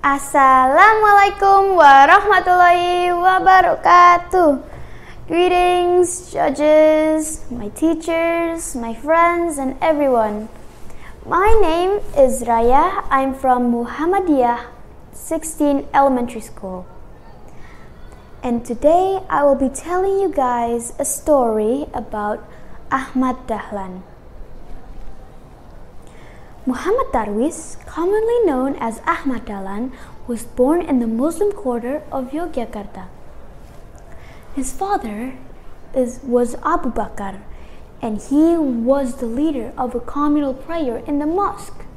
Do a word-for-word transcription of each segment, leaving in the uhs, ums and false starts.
Assalamualaikum warahmatullahi wabarakatuh. Greetings, judges, my teachers, my friends, and everyone. My name is Raya. I'm from Muhammadiyah sixteen Elementary School. And today I will be telling you guys a story about Ahmad Dahlan. Muhammad Darwish, commonly known as Ahmad Dahlan, was born in the Muslim quarter of Yogyakarta. His father is, was Abu Bakar, and he was the leader of a communal prayer in the mosque.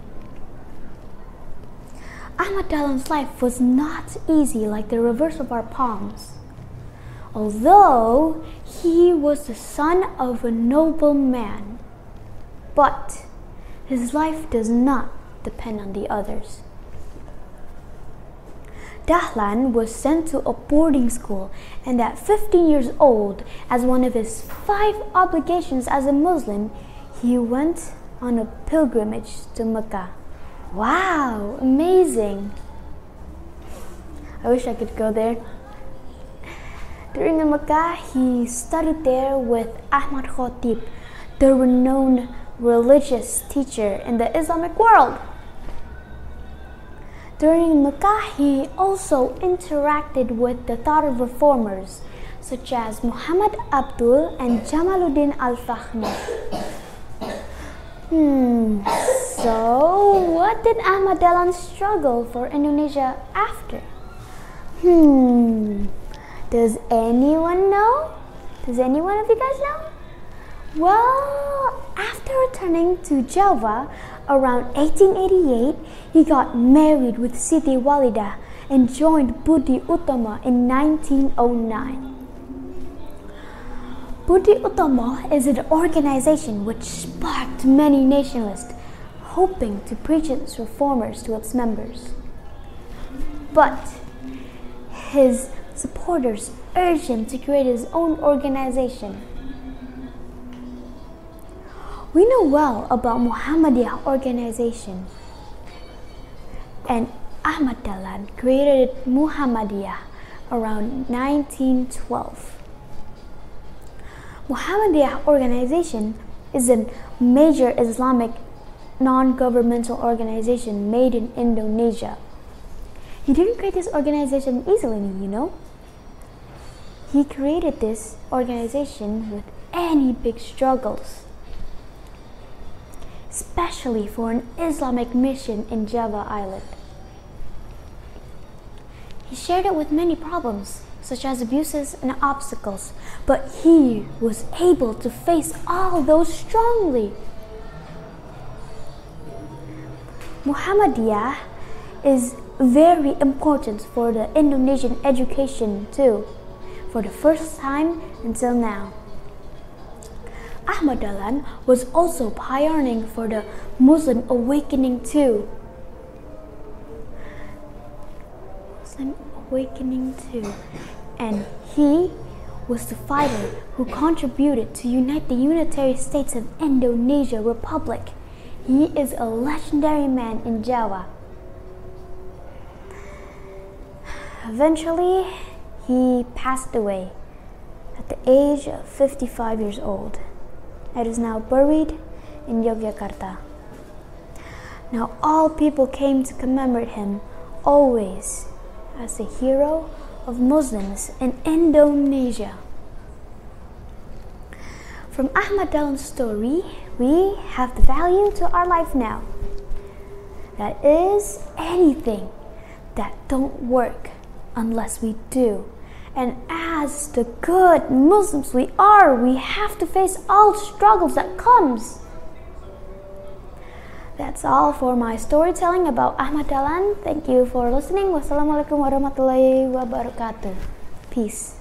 Ahmad Dahlan's life was not easy like the reverse of our palms. Although he was the son of a noble man, but his life does not depend on the others. Dahlan was sent to a boarding school, and at fifteen years old, as one of his five obligations as a Muslim, he went on a pilgrimage to Mecca. Wow, amazing! I wish I could go there. During the Mecca, he studied there with Ahmad Khatib, the renowned religious teacher in the Islamic world. During Mecca, he also interacted with the thought reformers such as Muhammad Abdul and Jamaluddin Al-Fahmi. Hmm, so what did Ahmad Dahlan struggle for Indonesia after? Hmm, does anyone know? Does any one of you guys know? Well, after returning to Java around eighteen eighty-eight, he got married with Siti Walidah and joined Budi Utama in nineteen oh nine. Budi Utama is an organization which sparked many nationalists, hoping to preach its reformers to its members. But his supporters urged him to create his own organization. We know well about Muhammadiyah organization, and Ahmad Dahlan created Muhammadiyah around nineteen twelve. Muhammadiyah organization is a major Islamic non-governmental organization made in Indonesia. He didn't create this organization easily, you know. He created this organization with any big struggles, especially for an Islamic mission in Java Island. He shared it with many problems, such as abuses and obstacles, but he was able to face all those strongly. Muhammadiyah is very important for the Indonesian education too, for the first time until now. Ahmad Dahlan was also pioneering for the Muslim awakening too. Muslim awakening too. And he was the fighter who contributed to unite the unitary states of Indonesia Republic. He is a legendary man in Java. Eventually, he passed away at the age of fifty-five years old. It is now buried in Yogyakarta. Now all people came to commemorate him always as the hero of Muslims in Indonesia. From Ahmad Dahlan's story, we have the value to our life now. That is, anything that don't work unless we do. And as the good Muslims we are, we have to face all struggles that comes. That's all for my storytelling about Ahmad Dahlan. Thank you for listening. Wassalamualaikum warahmatullahi wabarakatuh. Peace.